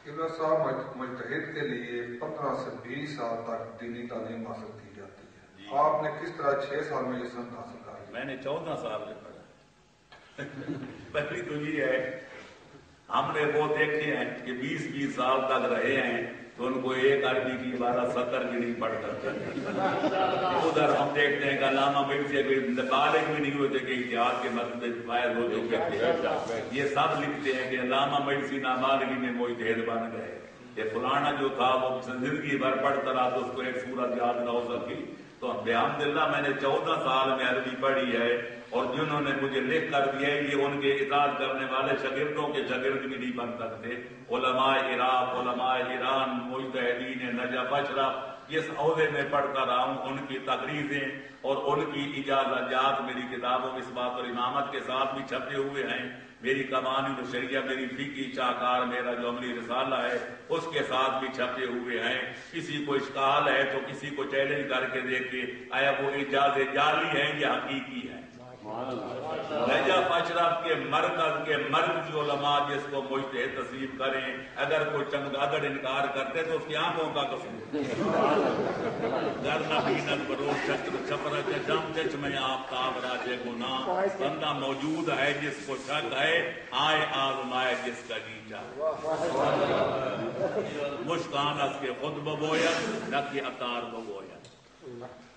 قبلہ صاحب مجتہد کے لیے 15 سے 20 سال تک دینی تعلیم حاصل کی جاتی ہے، آپ نے کس طرح 6 سال میں یہ سند حاصل کر لیا؟ میں نے 14 سال میں پڑھا۔ پہلی تو یہ ہے ہم نے وہ دیکھے ہیں کہ 20 سال تک رہے ہیں تو ان کو ایک عربی کی عبارت 70 کی نہیں پڑھ کرتے۔ ادھر ہم دیکھتے ہیں کہ علامہ مرسی بالغ بھی نہیں ہوتے کہ اتحاد کے مسئلے فائز ہو چکے تھے، یہ سب لکھتے ہیں کہ علامہ مرسی نابالغی میں مجتہد بن گئے، یہ فلانا جو تھا وہ زندگی بھر پڑھتا رہا تو اس کو ایک سورت یاد نہ ہو سکی۔ تو بحمداللہ میں نے 14 سال میں عربی پڑھی ہے، اور جنہوں نے مجھے لکھ کر دیا ہے یہ ان کے اطاعت کرنے والے شاگردوں کے شاگرد بھی نہیں بن سکتے۔ علماء عراق، علماء ایران، مجتہدین نجف اشرف، اس عہدے میں پڑھتا رہا ہوں، ان کی تقریریں اور ان کی اجازت میری کتابوں میں اثبات اور امامت کے ساتھ بھی چھپے ہوئے ہیں۔ میری قوانین الشریعہ، میری فقہی چاکار، میرا جو عملی رسالہ ہے اس کے ساتھ بھی چھپے ہوئے ہیں۔ کسی کو اشکال ہے تو کسی کو چیلنج کر کے دیکھے آیا وہ اجازت جعلی ہیں یا حقیقی ہیں۔ نجف اشرف کے مرکز کے مرکزی علماء جس کو مجتہد تسلیم کریں، اگر کوئی چمگادڑ انکار کرتے تو اس کی آنکھوں کا قصور۔ گر نبینت برو شکر چھپر چشم چشم آفتاب راجے گناہ، بندہ موجود ہے جس کو شک ہے، آئے آزمائے جس کا جی چاہے۔ مشکان اس کے خود ببویت نہ کہ عطار ببویت۔